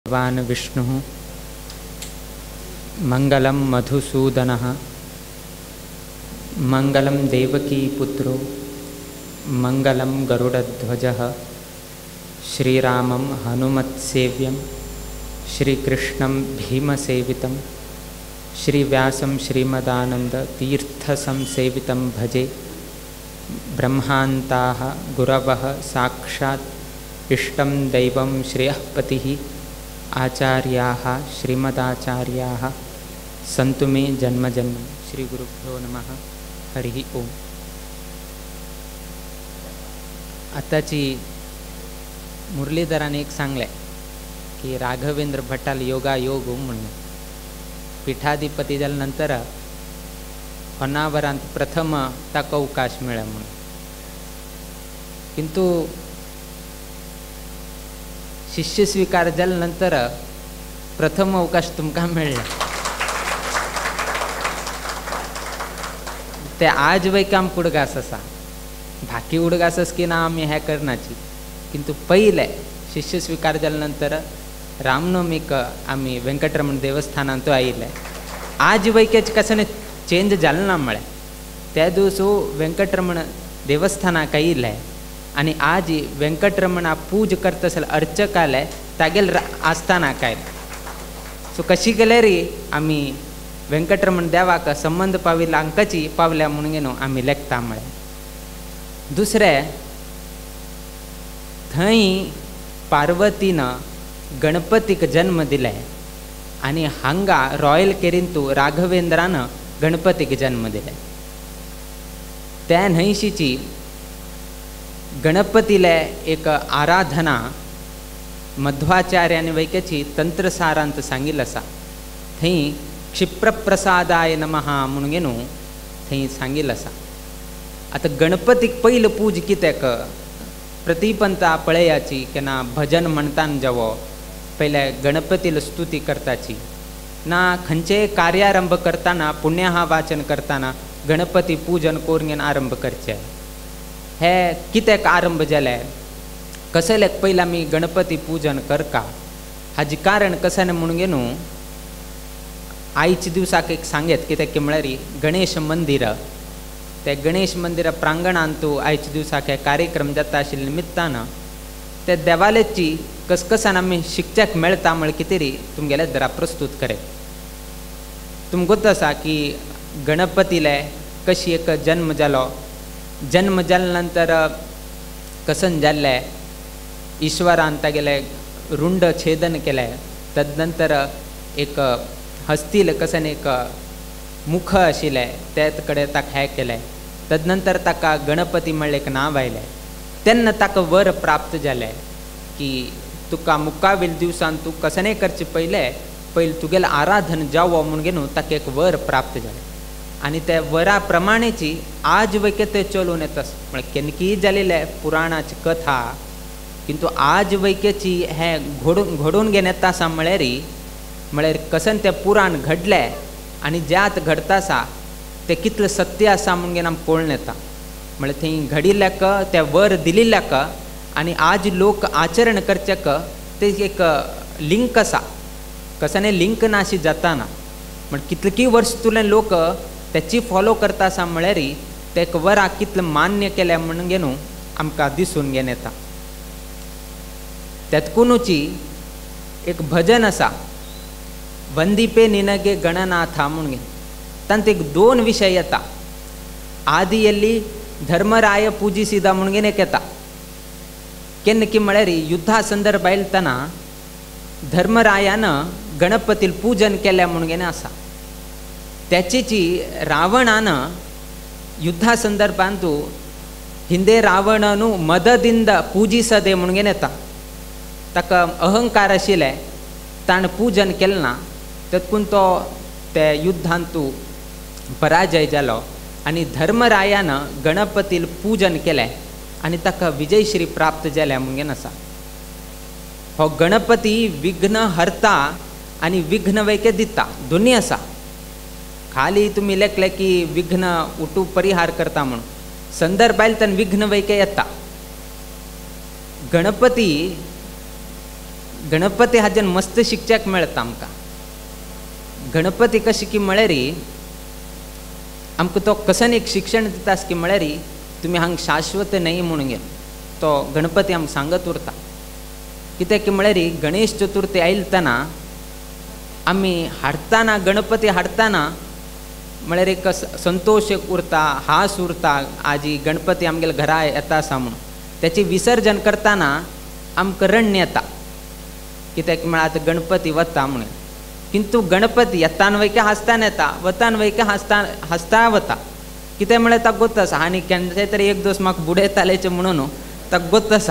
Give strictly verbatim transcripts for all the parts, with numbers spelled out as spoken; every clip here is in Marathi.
भगवान् विष्णुः मंगलं मधुसूदनः मंगलं देवकीपुत्रो मंगलं गरुडध्वजः श्रीरामं हनुमत्सेव्यं श्रीकृष्णं भीमसेवितं श्रीव्यासं श्रीमदानन्दतीर्थसंसेवितं भजे। ब्रह्मान्ताः गुरवः साक्षात् इष्टं दैवं श्रेयःपतिः आचार्याः श्रीमदाचार्याः सन्तु मे जन्मजन्म। श्री गुरुभ्यो नमः। हरिः ओम। आताची मुरलीधराने एक सांगले की राघवेंद्र भट्टाल योगा योग म्हणून पीठाधिपती झाल्यानंतर होन्नावरांत प्रथम ताका अवकाश मेळ्ळा म्हणून, किंतु शिष्य स्वीकार झाल्यानंतर प्रथम अवकाश तुमकां मेळ्ळा ते आज वैकाम उडगास आसा। बाकी उडगासस की ना आमी हे करनाची, किंतु पहिले शिष्य स्वीकार झाल्यानंतर रामनवमीक आमी वेंकटरमण देवस्थानांत आयिल्ले। आज वैकेच कशें चेंज जालें ना म्हळें त्या दिवसू वेंकटरमण देवस्थानाक आयिल्ले आणि आज वेंकटरमणा पूज करता आसले अर्चक आले तागेल आस्थाना काय। सो कशी केले रे आमी वेंकटरमण देवाक संबंध पाविल्ला अंकाची पावल्या म्हणून घेनो आमी लेखता म्हळें। दुसरे थंय पार्वतीनं गणपतीक जन्म दिले आणि हांगा रॉयल केरींतू राघवेंद्रानं गणपतीक जन्म दिले। त्या न्हयशीची गणपतीले एक आराधना मध्वाचार्याने वैकेची तंत्रसारांत सांगिल्लें आसा। थंय क्षिप्रप्रसादाय नमः म्हणून घेनू थंय सांगिल्लें आसा। आतां गणपतीक पयलो पूज कित्याक प्रतिपंता पळयाची केन्ना भजन म्हणटान जावो पयले गणपतीला स्तुती करताची ना खंयचेय कार्यारंभ करताना पुण्याहा वाचन करताना गणपती पूजन करून आरंभ करचें। हे कित्याक आरंभ जालें कसलेक पयलीं आमी गणपती पूजन करता हाजें कारण कशें म्हणून घेनू आयच्या दिवसाक एक सांगेत कित्याक की म्हळ्यार गणेश मंदिर ते गणेश मंदिरा प्रांगणांतू आयच्या दिवसाक हे कार्यक्रम जाता आशिल्ल्या निमित्तान ते देवालयाची कसकसान आमी शिकच्याक मेळटा म्हळ्यार कितें री तुमगेले जरा प्रस्तूत करे। तुमकां गोत आसा की गणपतीले कशी एक जन्म जालो, जन्म जाल्या नंतर कसन जाल्ले ईश्वरान तागेले रुंड छेदन केले, तदनंतर एक हस्तील कसन एक मुख आशिल्ले ते कडेन ताका हे केले, तदनंतर ताका गणपती म्हणलें एक नांव आयलें। तेन्ना ताका वर प्राप्त जालें की तुका मुखावेल दिवसान तूं कशेंय करचे पयले पयलीं तुगेलें आराधन जावो म्हणून घेवन ताका एक वर प्राप्त जालें आणि त्या वरा प्रमाणेची आज वैके ते चलून येतास म्हळ्यार केनकी जालेले पुराणाची कथा, किंतु आज वैकेची हे घडून घडून घेवन येता आसा म्हळ्यार म्हळ्यार कसन तें पुराण घडलें आणि ज्यात घडता आसा तें कितलें सत्य आसा म्हणून घेवन आमकां कळून येता। म्हळ्यार थंय घडिल्ल्याक ते वर दिल्ल्याक आणि आज लोक आचरण करच्याक ते एक लिंक आसा, कशेंय लिंक नाशी जाताना म्हण कितलीं वर्स तुलें लोक त्याची फॉलो करता आसा म्हळ्यार ते एक वराक कितलें मान्य केलें म्हणून घेवन आमकां दिसून घेवन येता। त्यातकुनूची एक भजन आसा वंदिपे निनगे गणनाथा म्हणून घेवन तांत एक दोन विशय येता। आदियल्ली धर्मराय पूजिसिदा म्हणून घेवन एक येता केन्ना की म्हळ्यार युद्धा संदर्भ आयलतना धर्मरायानं गणपतील पूजन केलें म्हणून घेवन आसा। त्याचीची रावणानं युद्धा संदर्भांतू हिंदे रावणनू मददिंद पूजिसदे म्हणून घेवन येता। ताका अहंकार आशिल्ले ताणें पूजन केलें ना, तातूंत तो ते युद्धांतू पराजय जालो आणि धर्मरायानं गणपतील पूजन केलें आणि ताका विजयश्री प्राप्त जाल्या म्हणून घेवन आसा। हो गणपती विघ्न हरता आणि विघ्न वैके दिता दोन्ही आसा। खाली तुम्ही लेखले की विघ्न उठू परिहार करता म्हणून संदर्भ आयले तेन्ना विघ्न वैके येता। गणपती गणपती हाच्यान मस्त शिकच्याक मेळटा आमकां. गणपती कशें की म्हळ्यार आमकां तो कसन एक शिक्षण दिता की म्हळ्यार तुमी हांगा शाश्वत न्हय म्हणून घे तो गणपती आमकां सांगत उरता. कित्याक की म्हळ्यार गणेश चतुर्थी आयलतना आमी हाडटाना गणपती हाडटाना म्हळ्यार एक संतोश उरता, हास उरता, आजी गणपती आमगेल्या घरा येता आसा म्हणून. त्याची विसर्जन करतना आमकां रण्य येता, कित्याक म्हळ्यार आतां गणपती वता म्हणून. किंतु गणपती येताना वयके हांसतान येता, वताना वयके हांसता हांसता वता. कित्याक म्हळ्यार ताका गोत आसा आनी केन्ना तरी एक दीस म्हाका बुडयतालेचे म्हणून ताका गोत आसा.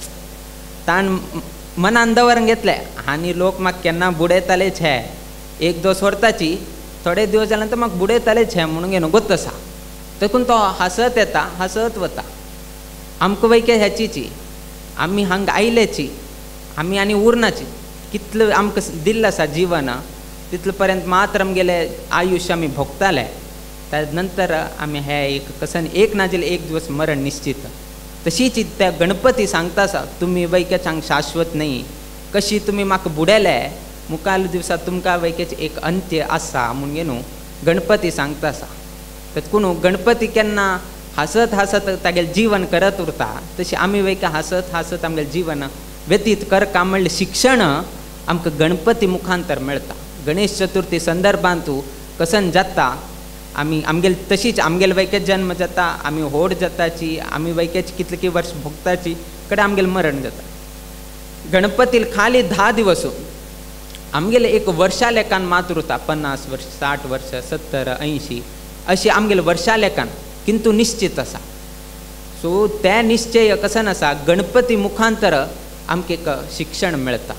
ताण मनान दवरून घेतले आनी लोक म्हाका केन्ना बुडयतालेच हे, एक दीस व्हरताची थोडे दिवस जाले नंतर म्हाका बुडयतालेच हे म्हणून घेवन गोत आसा. देखून तो हांसत येता हांसत वता. आमकां वयके ह्याचीची आमी हांगा आयलेची आमी आनी उरनाची. कितलें आमकां दिल्लें आसा जिवन तितले पर्यंत मात्र आमगेले आयुश्य आमी भोगताले. त्या नंतर आमी हे एक कसन एक ना जाल्यार एक दिवस मरण निश्चित. तशीच त्या गणपती सांगता आसा तुमी वयकेच हांगा शाश्वत न्हय. कशी तुमी म्हाका बुडयले मुखाल दिवसा तुमकां वयकेच एक अंत्य आसा म्हूण गे न्हू गणपती सांगता आसा. देखून गणपती केन्ना हांसत हांसत तागेलें जीवन करत उरता तशी आमी वयके हांसत हांसत आमगेलें जीवन व्यतीत करता म्हणलें शिक्षण आमकां गणपती मुखांतर मेळटा. गणेश चतुर्थी संदर्भांत कसन जाता आमी आमगेल तशीच आमगेले वयकेच जन्म जाता, आमी व्हड जाताची, आमी वयकेच कितले की वर्स भोगताची कडेन आमगेलें मरण जाता. गणपतील खाली धा दिवस आमगेले एक वर्षा लेखान मात उरता. पन्नास वर्ष, साठ वर्ष, सत्तर, ऐंशी अशी आमगेले वर्षा लेखान किंतु निश्चित आसा. सो ते निश्चय कसन आसा गणपती मुखांतर आमकां एक शिक्षण मेळटा.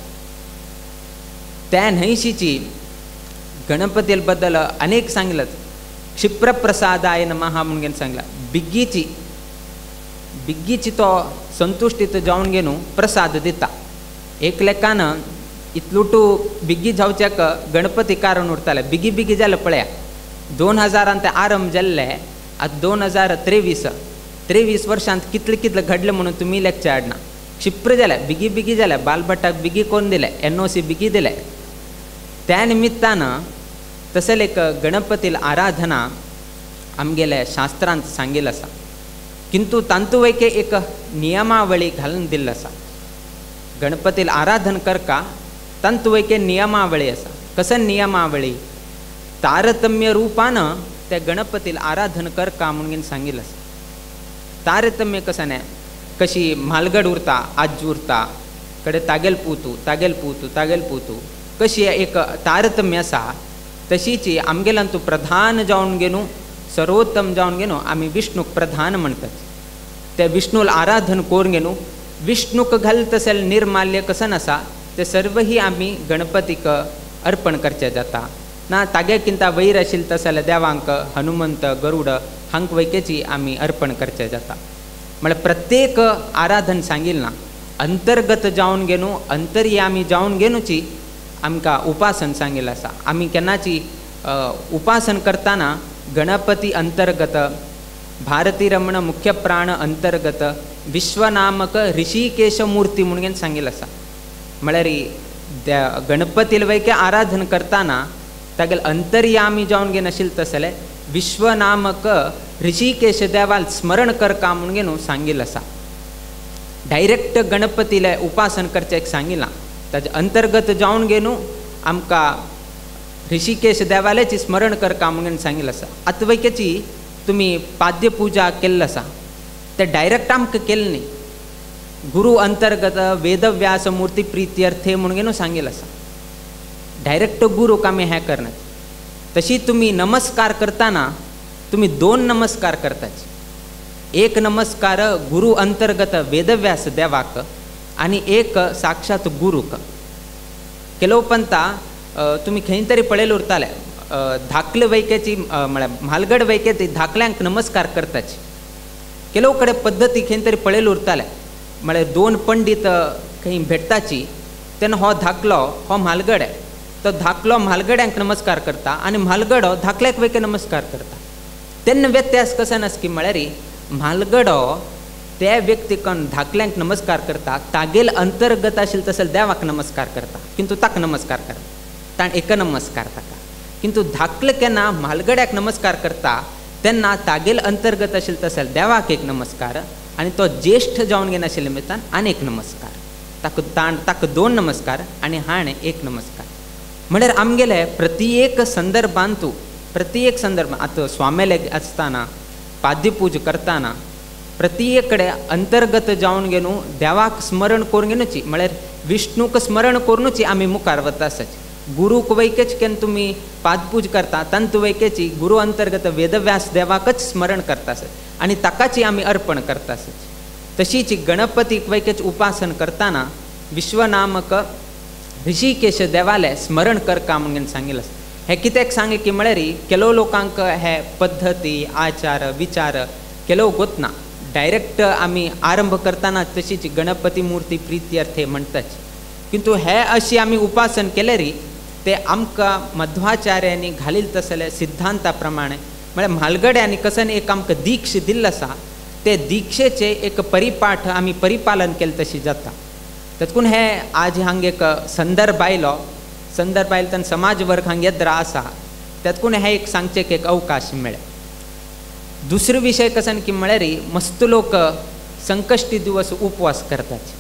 त्या न्हयशीची गणपती बद्दल अनेक सांगलात. क्षिप्रप्रसादाय नमः म्हणून सांगला. बिग्गीची बिग्गीची तो संतुष्टीत जावन घेवन प्रसाद दिता. एक लेखान इतलुटू बिग्गी जावच्याक गणपती कारण उरताले. बिगी बिगी जालें पळया. दोन हजारांत ते आरंभ जाल्ले आतां दोन हजार तेवीस तेवीस वर्सांत कितले कितले घडलें म्हणून तुमी लेखचे हाडना. क्षिप्र जालें, बिगी बिगी जालें. बालभट्टाक बिगी कोण दिलें, एन ओ सी बिगी दिलें. त्या निमित्तान तशें एक गणपतील आराधना आमगेल्या शास्त्रांत सांगिल्लें आसा. किंतु तांतू वयके एक नियमावळी घालून दिल्ली आसा. गणपतील आराधन करका तांतू वयके नियमावळी आसा. कसन नियमावळी तारतम्य रूपान त्या गणपतील आराधन करका म्हणून सांगिल्लें आसा. तारतम्य कसन कशी म्हालगड उरता, आज उरता कडेन तागेल पुतू तागेल पुतू तागेल पुतू कशी एक तारतम्य आसा तशीच आमगेल्यान तूं प्रधान जावन घेवन सर्वोत्तम जावन घेवन आमी विष्णूक प्रधान म्हणटात. ते विष्णूल आराधन करून घेवन विष्णूक घाल तशें निर्माल्य कसन आसा ते सर्व ही आमी गणपतीक अर्पण करचें जाता. ना तागे किंता वयर आशिल्लें तशें जाल्यार देवांक हनुमंत गरुड हांक वयकेची आमी अर्पण करचें जाता. म्हळ्यार प्रत्येक आराधन सांगिल्लें ना. अंतर्गत जावन घेवन अंतर्यामी जावन घेवनूची आमकां उपासन सांगिल्लें आसा. आमी केन्नाची उपासन करतना गणपती अंतर्गत, भारती रमण मुख्य प्राण अंतर्गत, विश्वनामक ऋषिकेश मूर्ती म्हणून सांगिल्लें आसा. म्हळ्यार गणपती वयके आराधन करतना तागेल अंतर्यामी जावन घेवन आशिल्लें तशें विश्वनामक ऋषिकेश देवाल स्मरण करका म्हणून घेवन सांगिल्लें आसा. डायरेक्ट गणपतीले उपासन करचें सांगिल्लां. ताजे अंतर्गत जावन घेवन आमकां ऋषिकेश देवाल्याची स्मरण करका म्हणून सांगिल्लें आसा. आतां वयकेची तुमी पाद्य पुजा केल्ली आसा ते डायरेक्ट आमकां केल्ली न्ही. गुरू अंतर्गत वेदव्यास मूर्ती प्रित्यर्थे म्हणून घेवन सांगिल्लें आसा. डायरेक्ट गुरूक आमी हें करनात. तशी तुमी नमस्कार करतना तुमी दोन नमस्कार करताचे. एक नमस्कार गुरू अंतर्गत वेदव्यास देवाक आनी एक साक्षात गुरूक. केलो पंता तुमी खंय तरी पळयलें उरताले धाकले वयकेची म्हळ्यार म्हालगड वयके ती धाकल्यांक नमस्कार करताचे. केलो कडेन पद्दती खंय तरी पळयलें उरताले. म्हळ्यार दोन पंडीत खंय भेटताची तेन्ना हो धाकलो हो म्हालगड आहे. तो धाकलो म्हालगड्यांक नमस्कार करता आनी म्हालगडो धाकल्याक वयके नमस्कार करता. तेन्ना व्यत्यास कसो आसा की म्हळ्यार म्हालगडो त्या व्यक्तीकन धाकल्यांक नमस्कार करता तागेल अंतर्गत आशिल्लो तसले देवाक नमस्कार करता किंतु ताका नमस्कार करता ताण एक नमस्कार ताका किंतु धाकले केन्ना म्हालगड्याक नमस्कार करता तेन्ना तागेल अंतर्गत आशिल्लो तसले देवाक एक नमस्कार आनी तो ज्येश्ठ जावन घेनाशिल्ले निमित्तान आनीक नमस्कार ताका ताण ताका दोन नमस्कार आनी हाणें एक नमस्कार म्हळ्यार आमगेले प्रत्येक संदर्भांत तूं प्रत्येक संदर्भ आतां स्वामेलेक आसतना पाद्यपूज करतना प्रत्येक कडेन अंतर्गत जावन घेवन देवाक स्मरण करून घेवनूच म्हळ्यार विष्णूक स्मरण करूनच आमी मुखार वता आसत गुरूक वैकेच केन्ना तुमी पादपूज करता तंत वैकेची गुरू अंतर्गत वेदव्यास देवाकच स्मरण करता आसत आनी ताकाची आमी अर्पण करता आसत तशीच गणपतीक वैकेच उपासन करतना विश्वनामक ऋषिकेश देवाले स्मरण करका म्हणून सांगिल्लें आसता हे कित्याक सांगे की म्हळ्यार केलो लोकांक हे पद्दती आचार विचार केलो गोतना डायरेक्ट आमी आरंभ करतना तशीच गणपती मूर्ती प्रित्यर्थे म्हणटाच किंतु हे अशी आमी उपासन केले री ते आमकां मध्वाचार्यांनी घालील तसले सिद्धांता प्रमाणे म्हळ्यार म्हालगड्यांनी कसन एक आमकां दीक्ष दिल्लो आसा ते दिक्षेचे एक परिपाठ आमी परिपालन केले तशी जाता तातूंत हे आज हांगा एक संदर्भ आयलो संदर्भ आयलो तेन्ना समाज वर्ग हांगा येद्रा आसा तातूंत हे एक सांगचेक एक अवकाश मेळ्ळा दुसरो विशय कसन की म्हळ्यार मस्त लोक संकश्टी दिवस उपवास करतात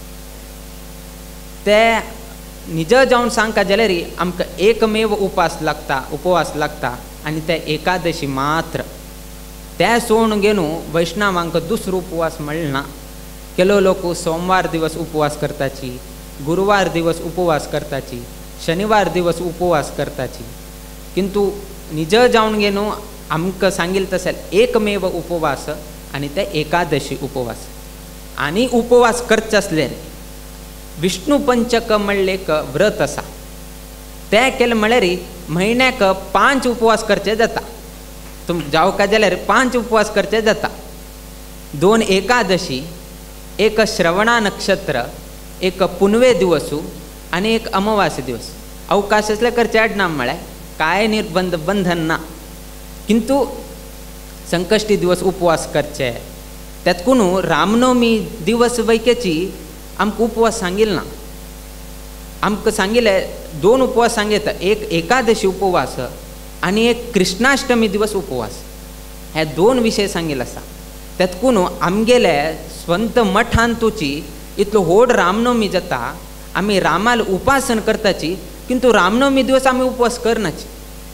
ते निज जावन सांगता जाल्यार आमकां एकमेव उपास लागता उपवास लागता आनी ते एकादशी मात्र ते सोडून घेवन वैष्णवांक दुसरो उपवास मेळना केलो लोक सोमवार दिवस उपवास करताची गुरुवार दिवस उपवास करताची शनिवार दिवस उपवास करताची किंतु निज जावन घेवन आमकां सांगिल्लें तशें एकमेव उपवास आनी ते एकादशी उपवास आनी उपवास करचे आसले विष्णू पंचक म्हणलें एक व्रत आसा तें केलें म्हळ्यार म्हयन्याक पांच उपवास करचे जाता तुम जावका जाल्यार पांच उपवास करचे जाता दोन एकादशी एक श्रवणा नक्षत्र एक पुनवे दिवसू आनी एक अमावास्य दिवस अवकाश आसल्यार करचे आडना म्हळ्यार कांय निर्बंध बंधन ना किंतु संकश्टी दिवस उपवास करचे तातूंत रामनवमी दिवस वैकेची आमकां उपवास सांगिल्लो ना आमकां सांगिल्लें दोन उपवास सांगिता एक एकादशी उपवास आनी एक कृष्णाष्टमी दिवस उपवास हे दोन विशय सांगिल्ले आसा तातूंत आमगेले स्वंत मठांतूची इतलो व्हड रामनवमी जाता आमी रामाल उपासन करताची किंतु रामनवमी दिवस आमी उपवास करनाची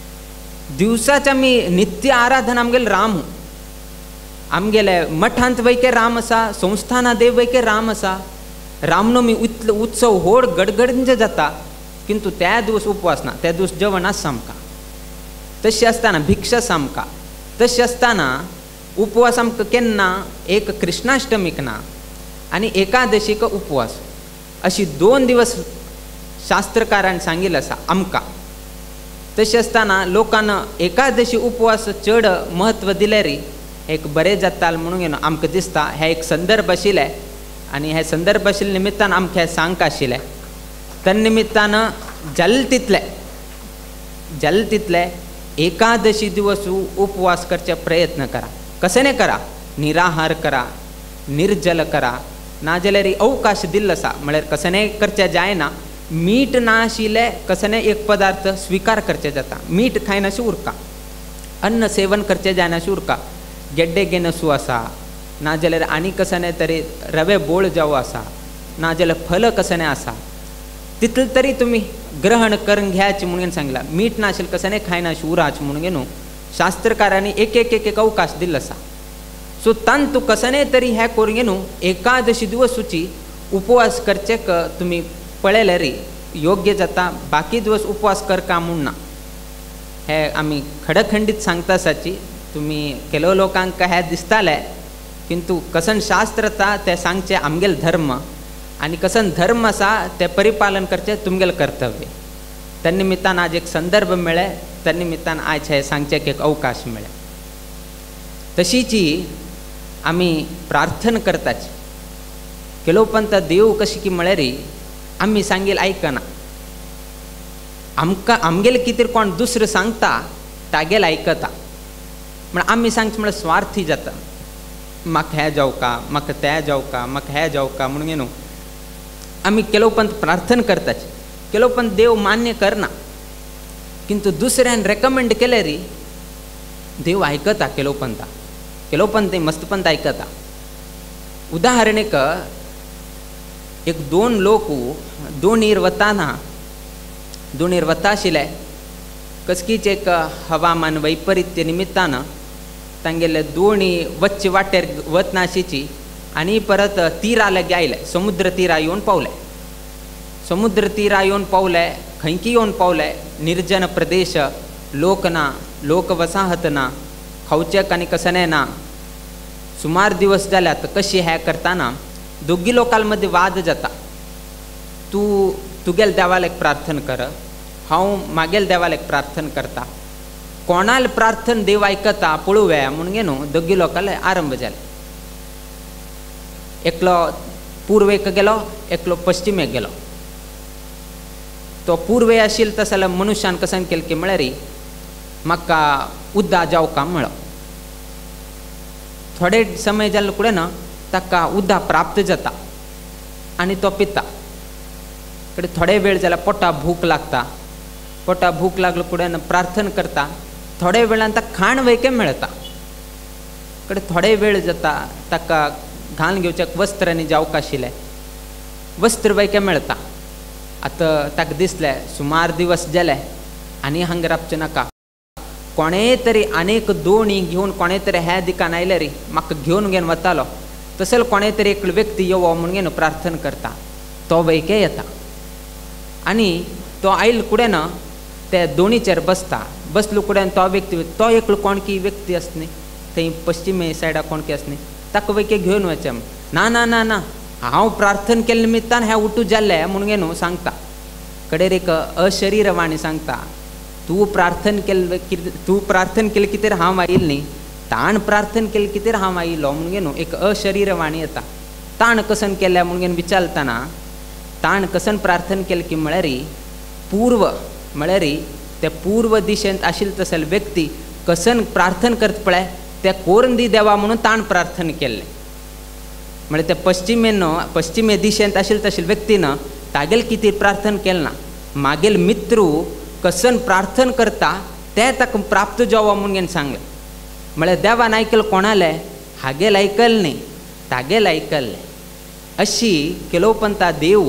दिवसाच आमी नित्य आराधना आमगेले राम आमगेले मठांत वैके राम आसा संस्थाना देव वैके राम आसा रामनवमी इतलो उत्सव व्हड गडगडींचे जाता किंतु त्या दिवस उपवास ना त्या दिवस जेवण आसा आमकां तशें आसतना भिक्षा आमकां तशें आसतना उपवास आमकां केन्ना एक कृष्णाष्टमीक ना आनी एकादशीक उपवास अशी दोन दिवस शास्त्रकारान सांगिल्लें आसा आमकां तशें आसतना लोकांन एकादशी उपवास चड महत्व दिलें री एक बरें जातालें म्हणून घेवन आमकां दिसता हे एक संदर्भ आशिल्ले आनी हे संदर्भ आशिल्ले निमित्तान आमकां हें सांगता आशिल्लें तन निमित्तान जाल तितले जाल तितले एकादशी दिवस उपवास करचे प्रयत्न करा कशें करा निराहार करा निर्जल करा नाजाल्यार अवकाश दिल्लो आसा म्हळ्यार कशेंय करचें जायना मीठ नाशिल्ले कसने एक पदार्थ स्वीकार करचे जाता मीठ खायनाशें उरका अन्न सेवन करचें जायनाशें उरका गेड्डे गेनसू आसा नाजाल्यार आनी कसने तरी रवे बोळ जावो आसा नाजाल्यार फल कसने आसा तितले तरी तुमी ग्रहण करून घेवचे म्हणून सांगला मीठ नाशिल्लें कसने खायनाशें उराच म्हणून घेवन शास्त्रकारांनी एक एक एक एक अवकाश दिल्लो आसा सो तान तूं कसने तरी हें करून घेवन एकादशी दिवसूची उपवास करचेक तुमी पळयल्यार योग्य जाता बाकी दिवस उपवास करका म्हूण ना हे आमी खडखंडीत सांगता आसाची तुमी केलो लोकांक हे दिसतालें किंतु कसन शास्त्र आसा तें सांगचें आमगेले धर्म आनी कसन धर्म आसा तें परिपालन करचें तुमगेलें कर्तव्य त्या निमित्तान आज एक संदर्भ मेळ्ळे त्या निमित्तान आयज हे सांगचेक एक अवकाश मेळ्ळे तशीच आमी प्रार्थना करताची केलो पंत देव कशी की म्हळ्यार आमी सांगेल आयकना आमकां आमगेले कितें कोण दुसरो सांगता तागेले आयकता म्हण आमी सांगचें म्हळ्यार स्वार्थी जाता म्हाका हें जावका, म्हाका तें जावका, म्हाका हें जावका म्हणून न्हू आमी केलोपंत प्रार्थना करताचे. केलोपंत देव मान्य करना, किंतु दुसऱ्यान रेकमेंड केले री देव आयकता. केलोपंता केलोपंत मस्तपंत आयकता. उदाहरणेक एक दोन लोक दोणीर वताना दोणीर वता आशिल्ले. कसकीच एक हवामान वैपरीत्य निमित्तान तांगेले दोणी वच्चे वाटेर वच नाशिची आनी परत तीरालेगे आयले. समुद्र तीरा येवन पावले. समुद्र तीरा येवन पावले. खंयकी येवन पावले. निर्जन प्रदेश, लोक ना, लोक वसाहत ना, खावचेक आनी कसने ना. सुमार दिवस जाल्यात. कशी हें करताना दोगी लोकां मदीं वाद जाता. तूं तुगेल देवालेक प्रार्थना कर, हांव मागेल देवालेक प्रार्थना करता. कोणाल प्रार्थना देव आयकता पळोवया म्हणून गे न्हू दोगी लोकांले आरंभ जाले. एकलो पूर्वेक गेलो, एकलो पश्चिमेक गेलो. तो पूर्वे आशिल्लो तसो जाल्यार मनुश्यान कसन केलें की म्हळ्यार म्हाका उद्दा जावका म्हणलो. थोडे समय जाले फुडें ताका उद्दा प्राप्त जाता आनी तो पिता. कडेन थोडे वेळ जाल्यार पोटा भूक लागता. पोटा भूक लागले फुडें प्रार्थना करता. थोडे वेळान ताका खाण वयके मेळटा. कडेन थोडे वेळ जाता ताका घालून घेवचें वस्त्र आनी जावका आशिल्लें. वस्त्र वयके मेळटा. आतां ताका दिसलें सुमार दिवस जाले आनी हांगा रावचें नाका. कोणेय तरी आनीक दोणी घेवन कोणेय तरी ह्या दिकान आयले रे म्हाका घेवन घेवन वतालो. तसलो कोणेय तरी एक व्यक्ती येवो म्हणून घेवन प्रार्थना करता. तो वयके येता आनी तो आयले फुडें ते दोणीचेर बसता. बसलो फुडें तो व्यक्ती तो एकलो कोणकी व्यक्ती आसा न्ही थंय पश्चिमे सायडा कोणकी आसा न्ही ताका वयके घेवन वचें. ना ना ना ना हांव प्रार्थना केले निमित्तान हें उठू जाल्लें म्हणून न्हू सांगता. कडेर एक अशरीरवाणी सांगता तूं प्रार्थना केले तूं प्रार्थना केली कितें हांव आयिल्लो न्ही ताण प्रार्थना केली कितें हांव आयिल्लो म्हणून न्हू एक अशरीरवाणी येता. ताण कसन केल्या म्हणून विचारतना ताण कसन प्रार्थना केली की म्हळ्यार पूर्व म्हळ्यार ते पूर्व दिशेंत आशिल्लो तसले व्यक्ती कसन प्रार्थना करता पळय ते कोरून दी देवा म्हणून ताण प्रार्थना केल्लें. म्हळ्यार ते पश्चिमेन पश्चिमे दिशेंत आशिल्लो तसले व्यक्तीन तागेल कितें प्रार्थना केलें ना. मागेल मित्र कसन प्रार्थना करता ते ताका प्राप्त जावो म्हणून सांगलें. म्हळ्यार देवान आयकलें कोणाले हागेल आयकलें न्ही तागेल आयकल्लें. अशी केलोपंता देव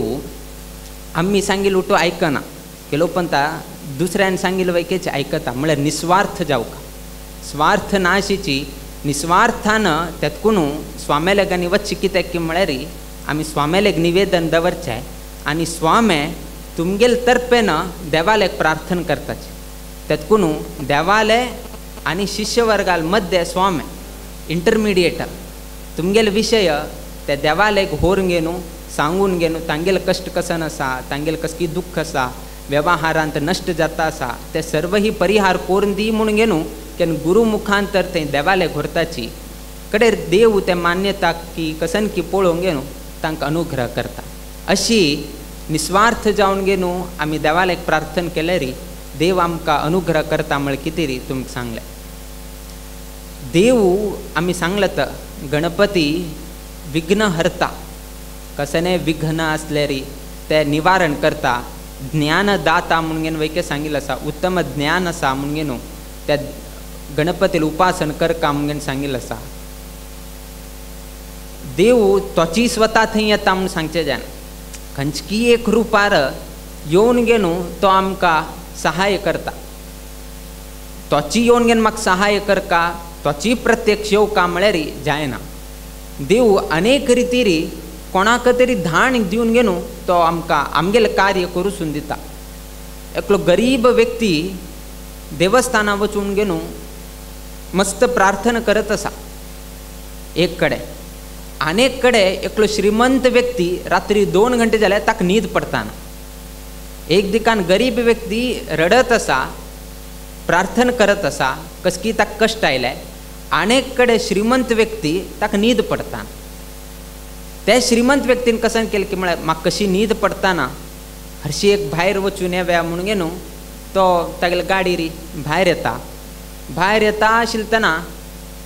आमी सांगिल्लें उठो आयकना. केलोपंता दुसऱ्यान सांगिल्लें वयकेच आयकता. म्हळ्यार निस्वार्थ जावका. स्वार्थ नाशिची निस्वार्थान तेतकून स्वामेलेक आनी वच्ची कित्याक की म्हळ्यार आमी स्वामेलेक निवेदन दवरचें आनी स्वामे तुमगेल तर्फेन देवालेक प्रार्थना करताचे. तेतकून देवाले आनी शिष्यवर्गाल मध्य स्वामे इंटरमिडिएटर तुमगेल विशय ते देवालेक व्हरून घेवन सांगून घेवन तांगेल कश्ट कसन आसा तांगेल कसकी दुख्ख आसा वेवहारांत नश्ट जाता आसा ते सर्व ही परिहार करून दी म्हणून घेवन केन्ना गुरू मुखांतर थंय देवाले घोरताची कडेर देव ते मान्यता की कसन की पळोवंक घेवन तांकां अनुग्रह करता. अशी निस्वार्थ जावन घेवन आमी देवालेक प्रार्थना केल्यार देव आमकां अनुग्रह करता म्हळ्यार कितें री तुमकां सांगलें. देव आमी सांगलें तर गणपती विघ्न हरता. कसने विघ्न आसले री ते निवारण करता. ज्ञानदाता म्हणून घेवन वयके सांगिल्लें आसा. उत्तम ज्ञान आसा म्हणून घेवन त्या गणपतीला उपासन करका म्हणून घेवन सांगिल्लें आसा. देव तोची स्वता थंय येता म्हणून सांगचें जायना. खंयची एक रुपार येवन घेवन तो आमकां सहाय करता. तोची येवन घेवन म्हाका सहाय करका तोची प्रत्यक्ष येवका म्हळ्यार जायना. देव अनेक रितीर कोणाक तरी धाण दिवन घेवन तो आमकां आमगेलें कार्य करूसून दिता. एकलो गरीब व्यक्ती देवस्थानां वचून घेवन मस्त प्रार्थना करत आसा एक कडेन. आनेक कडेन एकलो श्रीमंत व्यक्ती रात्री दोन घंटे जाल्यार ताका न्हीद पडटाना. एक दिकान गरीब व्यक्ती रडत आसा प्रार्थना करत आसा कसकी ताका कश्ट आयले. आनेक कडेन श्रीमंत व्यक्ती ताका न्हीद पडटाना. ते श्रीमंत व्यक्तीन कसन केलें की म्हळ्यार म्हाका कशी न्हीद पडटाना हरशी एक भायर वचून येवया म्हणून घेवन तो तागेले गाडयेर भायर येता. भायर येता आशिल्ले तेन्ना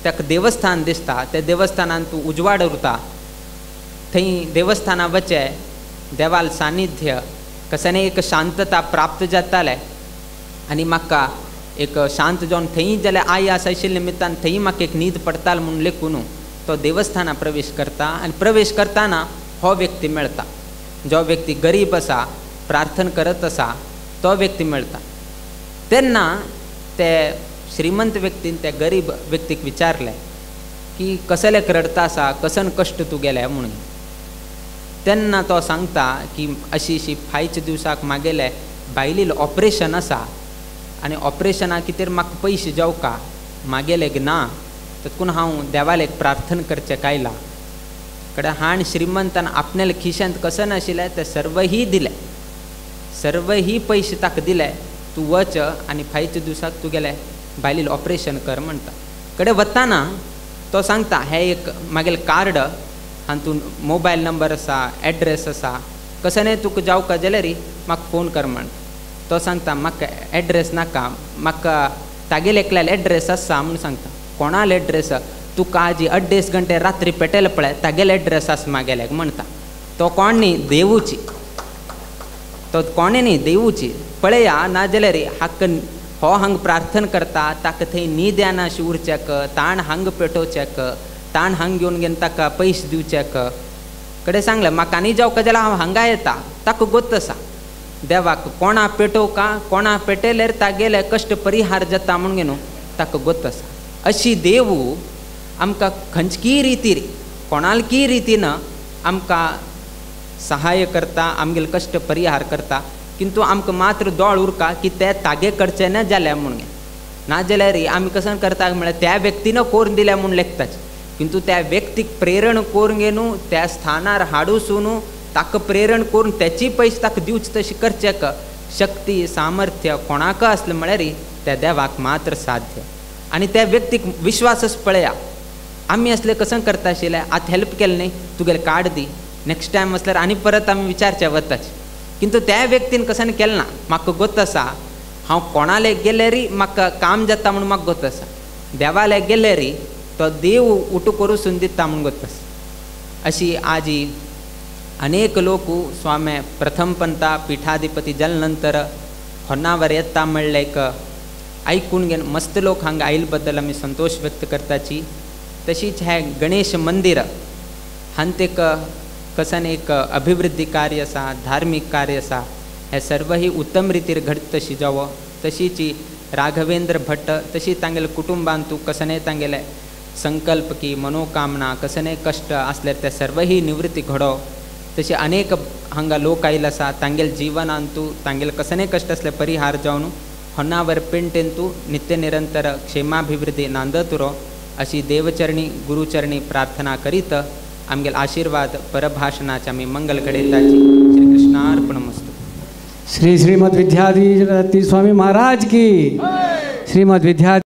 ताका देवस्थान दिसता, त्या देवस्थानान तूं उजवाड उरता, थंय देवस्थाना वचे देवाल सानिध्य कसाने एक शांतता प्राप्त जाताले आनी म्हाका एक शांत जावन थंय जाल्यार आई आसा आशिल्ल्या निमित्तान थंय म्हाका एक न्हीद पडताल म्हूण लेखून तो देवस्थाना प्रवेश करता आनी प्रवेश करताना हो व्यक्ती मेळटा, जो व्यक्ती गरीब आसा, प्रार्थना करत आसा तो व्यक्ती मेळटा. तेन्ना ते श्रीमंत व्यक्तीन त्या गरीब व्यक्तीक विचारलें की कसले रडता आसा, कसन कश्ट तूं गेले म्हणून. तेन्ना तो सांगता की अशी अशी फायच्या दिवसाक मागेले बायलील ऑपरेशन आसा आनी ऑपरेशना खातीर म्हाका पयशे जावका मागेले ना, तातूंत हांव देवाक प्रार्थना करचें कायलां. कडेन हाण श्रीमंतान आपणेले खिशांत कसं नाशिल्लें ते सर्वही दिले, सर्वही पयशे ताका दिले, तूं वच आनी फायच्या दिवसाक तुगेलें बायलील ऑपरेशन कर म्हणटा. कडेन वताना तो सांगता हे एक मागेलें कार्ड, हातूंत मोबायल नंबर आसा, एड्रेस आसा, कसले तुका जावका जाल्यार म्हाका फोन कर म्हण. तो सांगता म्हाका एड्रेस नाका, म्हाका तागेले एकल्याल एड्रेस आसा म्हूण सांगता. कोणाल एड्रेस? तुका आजी अड्डेस घंटे रात्री पेटयले पळय तागेले एड्रेस आसा म्हागेल्याक म्हणटा. तो कोण न्ही, देवूची. तो कोणे न्ही, देवूची. पळया नाजाल्यार हाका हो हांगा प्रार्थना करता ताका थंय न्हीद येना अशें उरचेक, ताण हांगा पेटोवचेक, ताण हांगा घेवन घेवन ताका पयशे दिवचेक. कडेन सांगलें म्हाका आनी जावका जाल्यार हांव हांगा येता. ताका गोत आसा देवाक कोणा पेटोवका, कोणा पेटयल्यार तागेले कश्ट परिहार जाता म्हणून न्हू ताका गोत आसा. अशी देव आमकां खंयचीय रितीर कोणालकी रितीन आमकां सहाय्य करता, आमगेले कश्ट परिहार करता. किंतु आमकां मात्र दोळ उरका की ते तागे कडचे ना जाल्या म्हणून. नाजाल्यार आमी कसन करता म्हळ्यार त्या व्यक्तीन कोरून दिल्या म्हूण लेखताच, किंतु त्या व्यक्तीक प्रेरण करून घेवन त्या स्थानार हाडूसून ताका प्रेरण करून त्याची पयशे ताका दिवचे तशें करचेक शक्ती सामर्थ्य कोणाक आसलें म्हळ्यार त्या देवाक मात्र साध्य. आनी त्या व्यक्तीक विश्वासच पळया. आमी असले कसन करता आशिल्ले, आतां हेल्प केलें न्ही तुगेलें कार्ड दी, नेक्स्ट टायम असल्यार आनी परत आमी विचारचे वताच. किंतु त्या व्यक्तीन कसन केलें ना. म्हाका गोत आसा हांव कोणाले गेल्यार म्हाका काम जाता म्हणून म्हाका गोत आसा, देवाले गेल्यार तो देव उटू करूसून दिता म्हणून गोत आसा. अशी आजी अनेक लोक स्वामी प्रथम पंथा पीठाधिपती जाले नंतर होन्नावर येता म्हणलें एक आयकून घेवन मस्त लोक हांगा आयिल्ले बद्दल आमी संतोष व्यक्त करताची. तशीच हे गणेश मंदिर हांत एक कसन एक अभिवृद्धी कार्य आसा, धार्मीक कार्य आसा, हे सर्व ही उत्तम रितीर घडत तशी जावो. तशीच राघवेंद्र भट्ट तशी तांगेले कुटुंबान तूं कसने तांगेले संकल्प की मनोकामना कसने कश्ट आसले ते सर्व ही निवृत्ती घडो. तसे अनेक हांगा लोक आयिल्ले आसा, तांगेले जिवनान तूं तांगेले कसने कश्ट आसले परिहार जावन होन्नावर पेंटेन तूं नित्य निरंतर क्षेमाभिवृद्धी नांदत उरो अशी देवचरणी गुरुचरणी प्रार्थना करीत आमगेले आशीर्वाद परभाषणाचे आमी मंगल घडयताची. श्री कृष्णार्पणमस्तु. श्री श्रीमद विद्याधीश स्वामी महाराज की. श्रीमद विद्या